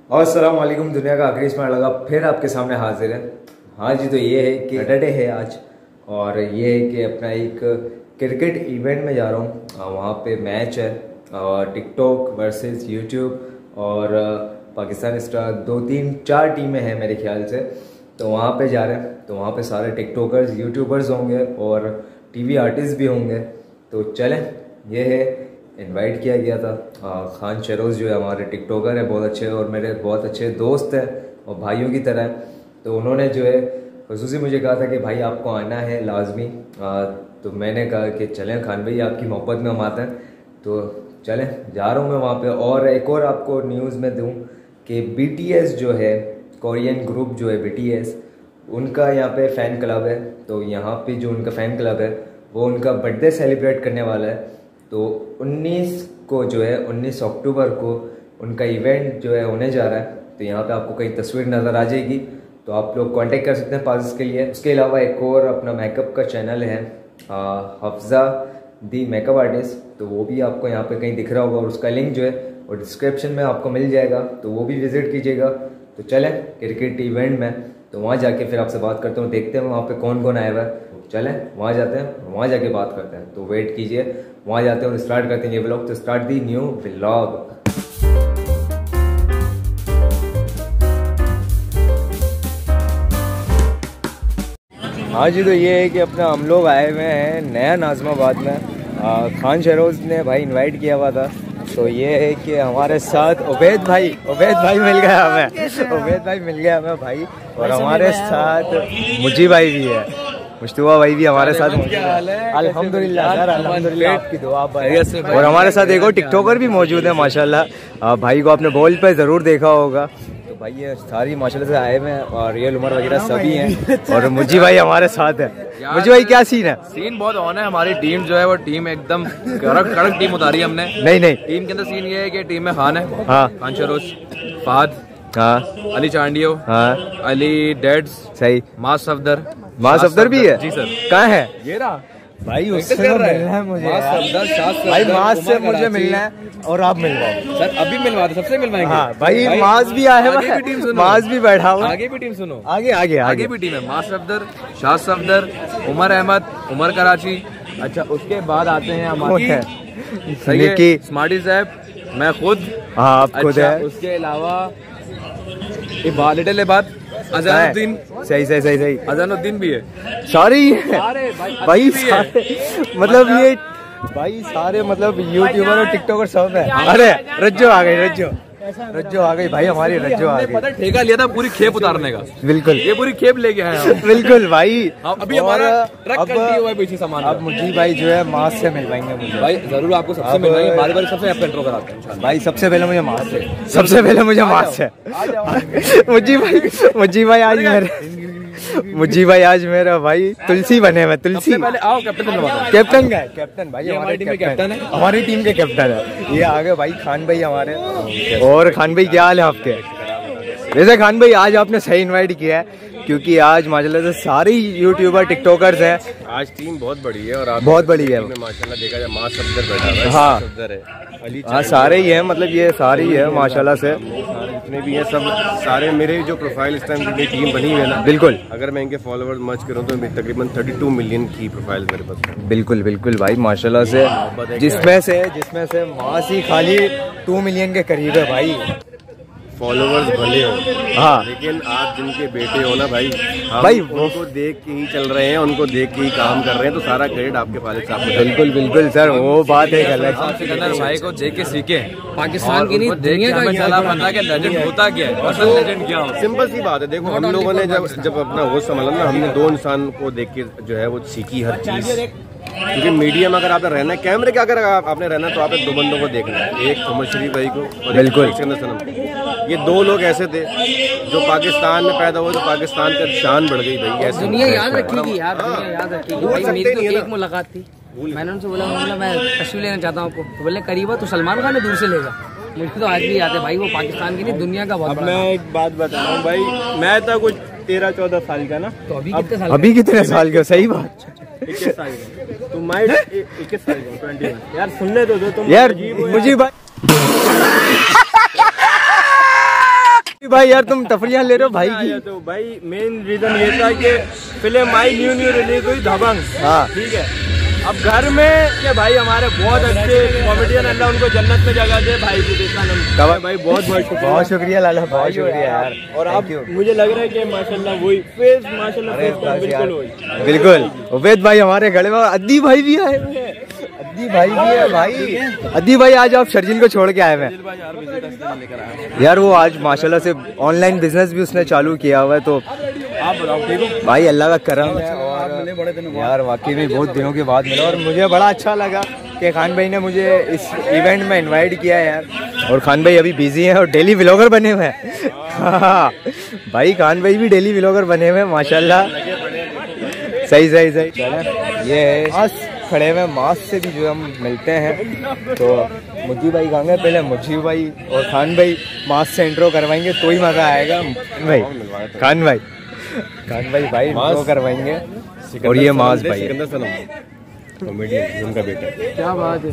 और अस्सलाम वालेकुम। दुनिया का आखिरी स्मार्ट लगा फिर आपके सामने हाजिर है। हाँ जी, तो ये है कि सैटरडे है आज, और ये है कि अपना एक क्रिकेट इवेंट में जा रहा हूँ। वहाँ पे मैच है और टिकटॉक वर्सेस यूट्यूब और पाकिस्तान स्टार 2-3-4 टीमें हैं मेरे ख्याल से। तो वहाँ पे जा रहे हैं, तो वहाँ पे सारे टिकटॉकर्स यूट्यूबर्स होंगे और टीवी आर्टिस्ट भी होंगे। तो चलें, ये है, इनवाइट किया गया था। खान शरोज़ जो है हमारे टिकटॉकर है, बहुत अच्छे और मेरे बहुत अच्छे दोस्त हैं और भाइयों की तरह हैं। तो उन्होंने जो है ख़ुसूसी मुझे कहा था कि भाई आपको आना है लाजमी। तो मैंने कहा कि चलें खान भाई, आपकी मोहब्बत में हम आते हैं, तो चलें, जा रहा हूँ मैं वहाँ पे। और एक और आपको न्यूज़ में दूँ कि BTS जो है, कोरियन ग्रुप जो है BTS, उनका यहाँ पे फ़ैन क्लब है। तो यहाँ पे जो उनका फ़ैन क्लब है वो उनका बर्थडे सेलिब्रेट करने वाला है। तो 19 को जो है 19 अक्टूबर को उनका इवेंट जो है होने जा रहा है। तो यहाँ पे आपको कई तस्वीर नज़र आ जाएगी, तो आप लोग कांटेक्ट कर सकते हैं पासेस के लिए। उसके अलावा एक और अपना मेकअप का चैनल है, हफ्जा दी मेकअप आर्टिस्ट, तो वो भी आपको यहाँ पे कहीं दिख रहा होगा और उसका लिंक जो है वो डिस्क्रिप्शन में आपको मिल जाएगा, तो वो भी विज़िट कीजिएगा। तो चलें क्रिकेट इवेंट में, तो वहाँ जाके फिर आपसे बात करता हूँ, देखते हैं वहाँ पे कौन कौन आया हुआ है। चलें वहाँ जाते हैं, वहाँ जाके बात करते हैं। तो वेट कीजिए, वहाँ जाते हैं और स्टार्ट करते हैं ये व्लॉग। तो स्टार्ट दी न्यू व्लॉग। हाँ जी, तो ये है कि अपना हम लोग आए हुए हैं नया नाज़िमाबाद में। खान शरोज़ ने भाई इनवाइट किया हुआ था। तो ये है कि हमारे साथ उबैद भाई मिल गया हमें, उबैद भाई मिल गया हमें भाई। और हमारे साथ मुजी भाई भी है, मुश्तबा भाई भी हमारे साथ। अल्हम्दुलिल्लाह सर, अल्हम्दुलिल्लाह, आपकी दुआ। और हमारे साथ एक और टिकटॉकर भी मौजूद है माशाल्लाह। भाई को आपने बॉल पे ज़रूर देखा होगा। तो भाई ये सारी माशाल्लाह से आए हुए हैं और रियल उमर वगैरह सभी हैं। और मुजी भाई हमारे साथ है। मुजी भाई क्या सीन है? सीन बहुत ऑन है। हमारी टीम जो है वो टीम एकदम कड़क टीम उतारी हमने। नहीं टीम के अंदर सीन ये है कि टीम में खान है, हाँ, खान शरोज़, फहद, हाँ, अली चांडियो, हाँ, अली डेड्स, सही, मास सफदर भी है जी सर। कहाँ है ये रहा भाई? उससे मिलना है मुझे भाई, मास से मुझे मिलना है और आप मिलवाओ सर। अभी मिलवा दो, सबसे मिलवाएंगे। हाँ भाई, मास भी आया है, मास भी बैठा हुआ, आगे भी टीम सुनो, आगे भी टीम है। मास सफदर, शाह सफदर, उमर अहमद, उमर कराची। अच्छा, उसके बाद आते हैं हमारे स्मार्टी साहब, मैं खुद, हाँ आप खुद है। उसके अलावा लिटिल इबाद, अजानुद्दीन, सही अजानुद्दीन भी है, सारे भाई सारे, मतलब ये भाई सारे मतलब यूट्यूबर और टिकटॉकर सब है। अरे रज्जो आ गई भाई, हमारी रज्जो आ गई। ठेका लिया था पूरी खेप उतारने का, बिल्कुल, ये पूरी खेप लेके आए हम। बिल्कुल भाई, अभी हमारा ट्रक कल्टी हुआ है पीछे सामान। अब मुझी भाई जो है मास से मिलवाएंगे मुझे भाई, जरूर आपको सबसे मिलवाएंगे। बारी सबसे आप कंट्रोल कराते हैं भाई। सबसे पहले मुझे मास से मुजी भाई आज मेरा भाई तुलसी बने में, तुलसी पहले आओ। कैप्टन का है, कैप्टन भाई हमारी टीम के कैप्टन है, हमारी टीम के कैप्टन है। ये आगे भाई खान भाई हमारे। और खान भाई क्या हाल है आपके? वैसे खान भाई आज आपने सही इनवाइट किया है, क्योंकि आज माशाल्लाह से सारे यूट्यूबर टिकटॉकर्स हैं। आज टीम बहुत बड़ी है और बहुत बड़ी है माशाल्लाह। देखा जाए मास सफदर बैठा है, हाँ हाँ, सारे ही हैं, मतलब ये सारे ही है माशाल्लाह से, जितने भी हैं सब सारे। मेरे जो प्रोफाइल इस टाइम की टीम बनी हुई है ना, बिल्कुल, अगर मैं इनके फॉलोअर्स मर्ज करूं तो तकरीबन 32 मिलियन की प्रोफाइल मेरे पास है। बिल्कुल भाई माशाल्लाह से, जिसमें से मास ही खाली 2 मिलियन के करीब है भाई। फॉलोवर्स भले हो, हाँ, लेकिन आप जिनके बेटे हो ना भाई उनको देख के ही चल रहे हैं, उनको देख के ही काम कर रहे हैं, तो सारा क्रेडिट आपके फालिद साहब को। बिल्कुल सर, वो बात है गलत। भाई को देख के सीखे, पाकिस्तान की नहीं दुनिया का चला पता कि लेजेंड होता क्या है, असल लेजेंड क्या हो। सिंपल सी बात है, देखो हम लोगों ने जब अपना होश संभाला ना, हमने 2 इंसान को देख के जो है वो सीखी हर चीज। क्योंकि मीडिया में अगर आपने रहना है, कैमरे के अगर आपने रहना है, तो आपने 2 बंदों को देखना है, एक उमर शरीफ भाई को और बिल्कुल सनम। ये 2 लोग ऐसे थे जो पाकिस्तान में पैदा हुए, तो पाकिस्तान का शान बढ़ गई भाई। ऐसे दुनिया याद रखेगी यार, दुनिया याद रखेगी भाई। मेरी तो एक मुलाकात थी, मैंने उनसे बोला मैं तस्वीर लेना चाहता हूँ आपको, तो बोले करीबा तो सलमान खान ने दूर से लेगा। मुझे तो आज भी याद है भाई, वो पाकिस्तान की नहीं दुनिया का बहुत। अब मैं एक बात बता रहा हूँ भाई, मैं था कुछ 13-14 साल का ना, तो अभी कितने साल के? सही बात, 21 साल का। तो मैं 21 साल का, 21 यार। सुनने तो दो तुम यार, मुझे भाई यार तुम तफरियां ले रहे हो भाई की। तो भाई मेन रीजन ये था कि फिल्म आई न्यू रिलीज हुई दबंग। हाँ ठीक है, अब घर में के भाई हमारे बहुत अच्छे कॉमेडियन, अल्लाह उनको जन्नत में जगह दे भाई विवेकानंद भाई, बहुत शुक्रिया लाला, बहुत शुक्रिया यार। और अब मुझे लग रहा है कि माशाल्लाह वही फेस, माशाल्लाह बिल्कुल उबैद भाई हमारे गले में, अद्दी भाई भी आए हुए हैं, अद्दी भाई भी है भाई। अद्दी भाई आज आप शर्जिल को छोड़ के आए हैं यार, वो आज माशाल्लाह से ऑनलाइन बिजनेस भी उसने चालू किया हुआ है, तो आप बताओ ठीक हो भाई अल्लाह का करम है। और बड़े दिन यार वाकई में बहुत दिनों के बाद मिला और मुझे बड़ा अच्छा लगा कि खान भाई ने मुझे इस इवेंट में इनवाइट किया है यार। और खान भाई अभी बिजी हैं और डेली व्लॉगर बने हुए हैं। हाँ भाई खान भाई भी डेली व्लॉगर बने हुए हैं माशाल्लाह। सही सही सही। ये है मास खड़े हुए, मास से भी जो हम मिलते हैं तो मुझी भाई कहेंगे पहले, मुझी भाई और खान भाई मास से इंट्रो करवाएंगे तो ही मजा आएगा भाई। खान भाई भाई इंट्रो करवाएंगे। और ये मास भाई सिकंदर सनम कॉमेडियन, उनका बेटा। क्या बात है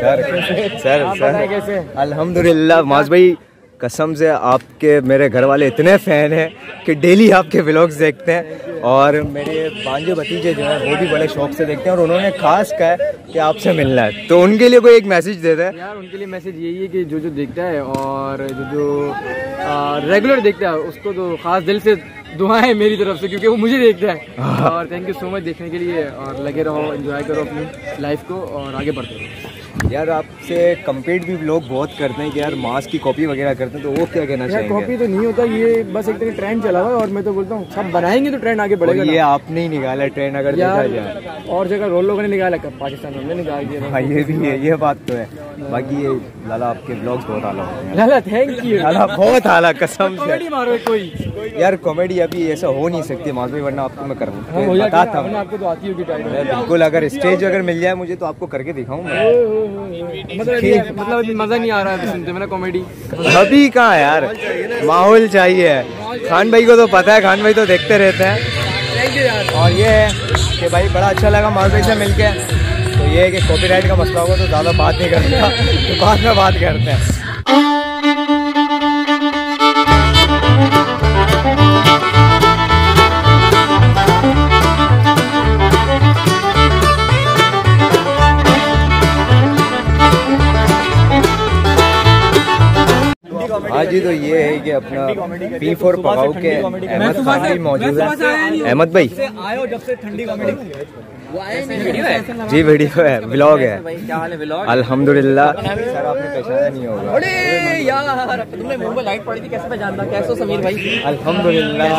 सर कैसे? अल्हम्दुलिल्लाह मास भाई, कसम से आपके मेरे घर वाले इतने फ़ैन हैं कि डेली आपके व्लॉग्स देखते हैं और मेरे भांजे भतीजे जो हैं वो भी बड़े शौक से देखते हैं और उन्होंने खास कहा है कि आपसे मिलना है, तो उनके लिए कोई एक मैसेज देते हैं यार। उनके लिए मैसेज यही है कि जो देखता है और जो रेगुलर देखता है उसको तो खास दिल से दुआएं मेरी तरफ से, क्योंकि वो मुझे देखता है। और थैंक यू सो मच देखने के लिए, और लगे रहो, एंजॉय करो अपनी लाइफ को और आगे बढ़ते रहो। यार आपसे कंपेट भी लोग बहुत करते हैं कि यार मास की कॉपी वगैरह करते हैं, तो वो क्या कहना चाहिए? कॉपी तो नहीं होता, ये बस एक तरह ट्रेंड चला हुआ है और मैं तो बोलता हूँ सब बनाएंगे तो ट्रेंड आगे बढ़ेगा। ये आपने ही निकाला ट्रेंड, अगर देखा जाए और जगह रोल लोगों ने निकाला, पाकिस्तान हमने निकाल दिया। हाँ ये भी है, ये बात तो है। बाकी ये लाला आपके ब्लॉग्स बहुत आला होते हैं। लाला थैंक यू, लाला बहुत आला, कसम से। मारो कोई यार कॉमेडी अभी ऐसा हो नहीं सकती मास भाई, वरना आपको मैं करूँ बताता हूँ आपको तो आती होगी टाइम। बिल्कुल, अगर स्टेज अगर मिल जाए मुझे तो आपको करके दिखाऊंगा। मतलब मजा नहीं आ रहा है सुनते मेरा कॉमेडी। अभी कहाँ यार, माहौल चाहिए। खान भाई को तो पता है, खान भाई तो देखते रहते हैं। और ये है कि भाई बड़ा अच्छा लगा मास भाई से मिलके। तो ये है कि कॉपीराइट का मसला होगा तो ज़्यादा बात नहीं करता, तो बाद में बात करते हैं। आज ही तो ये है कि अपना P4 पगाऊ के अहमद खान भी मौजूद है। अहमद भाई आयो जब से ठंडी कॉमेडी जी, वीडियो है, व्लॉग है। क्या हाल है व्लॉग? अल्हम्दुलिल्लाह। सर आपने पहचाना नहीं होगा। अरे यार तुमने मुंह पे लाइट पड़ी थी, कैसे पहचानता? कैसे हो समीर भाई? अल्हम्दुलिल्लाह।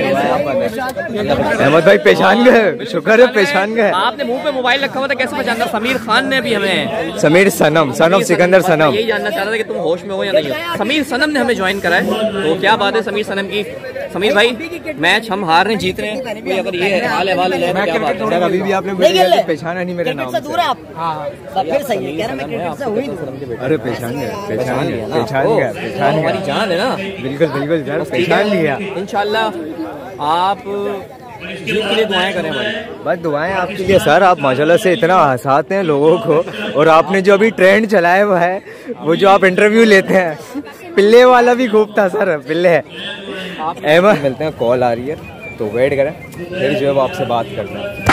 अहमद भाई पहचान गए, शुक्र है पहचान गए। आपने मुंह पे मोबाइल रखा हुआ था, कैसे पहचानता? समीर खान ने भी हमें, समीर सनम, सन ऑफ सिकंदर सनम। यही जानना चाह रहा था कि तुम होश में हो या नहीं हो। समीर सनम ने हमें ज्वाइन करा है, तो क्या बात है समीर सनम की। समीर भाई मैच हम हार रहे जीत रहे हैं, कोई अगर ये हाल है क्या बात है? अभी भी आपने पहचाना नहीं मेरे नाम से। फिर सही है, कह रहा मैं क्रिकेट से हुई। अरे पहचान गया। हमारी जान है ना। बिल्कुल बिल्कुल सर, पहचान लिया। इंशाल्लाह आप जीत के लिए दुआएं करें भाई। बस दुआएं आपके लिए सर, आप माशाल्लाह से इतना हंसाते हैं लोगों को। और आपने जो अभी ट्रेंड चलाया हुआ है, वो जो आप इंटरव्यू लेते हैं, पिल्ले वाला भी खूब था सर, पिल्ले अहमद। मिलते हैं, कॉल आ रही है तो वेट करें, फिर जो है वो आपसे बात करते हैं।